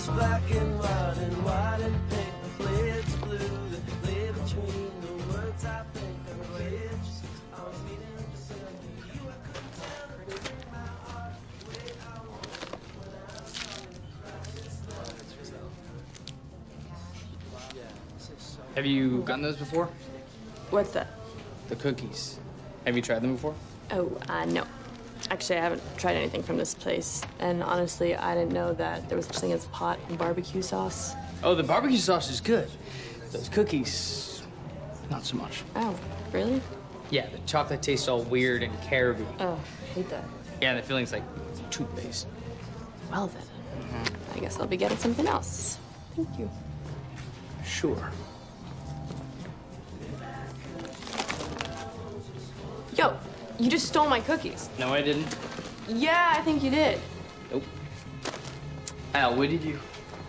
black and white and pink. The blades blue that lay between the words I think. On the bridge, I was meeting to send you. I couldn't tell her to bring my heart the way I want when I was trying to Have you gotten those before? What's that? The cookies. Have you tried them before? Oh, no. Actually, I haven't tried anything from this place. And honestly, I didn't know that there was such thing as pot and barbecue sauce. Oh, the barbecue sauce is good. Those cookies, not so much. Oh, really? Yeah, the chocolate tastes all weird and carby. Oh, I hate that. Yeah, the feeling's like toothpaste. Well then, I guess I'll be getting something else. Thank you. Sure. Yo, you just stole my cookies. No, I didn't. Yeah, I think you did. Nope. I outwitted you.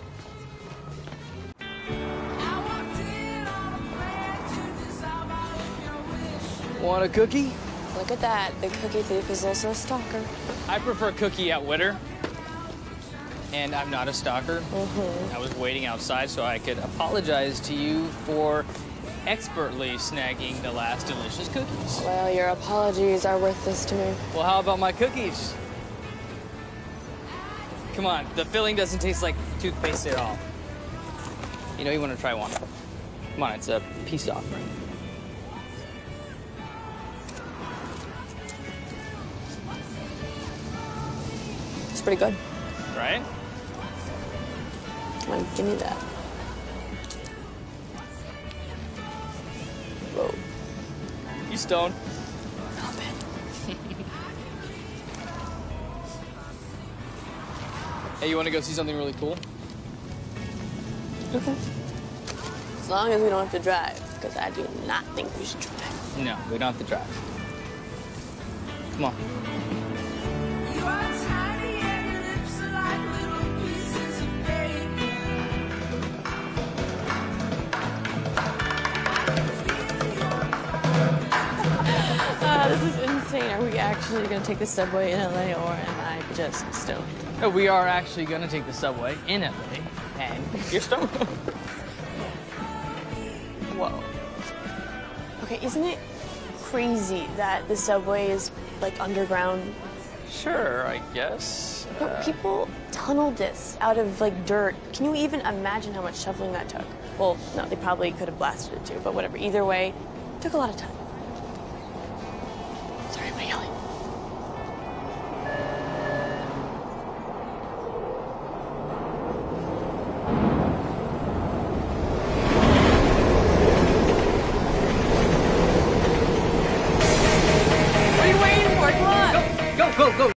Want a cookie? Look at that. The cookie thief is also a stalker. I prefer cookie outwitter. And I'm not a stalker. I was waiting outside so I could apologize to you for expertly snagging the last delicious cookies. Well, your apologies are worth this to me. Well, how about my cookies? Come on, the filling doesn't taste like toothpaste at all. You know you want to try one. Come on, it's a peace offering. It's pretty good. Right? Come on, give me that. Whoa. You stoned? A little bit. Hey, you want to go see something really cool? Okay. As long as we don't have to drive, because I do not think we should drive. No, we don't have to drive. Come on. You are tiny and your lips are like little pieces of bacon. This is insane. Are we actually going to take the subway in LA, or am I just stoned? Oh, we are actually going to take the subway in LA, and you're stoned. Whoa. Okay, isn't it crazy that the subway is, like, underground? Sure, I guess. But people tunneled this out of, like, dirt. Can you even imagine how much shoveling that took? Well, no, they probably could have blasted it too, but whatever. Either way, it took a lot of time. Sorry, am I yelling? What are you waiting for? Come on! Go, go, go!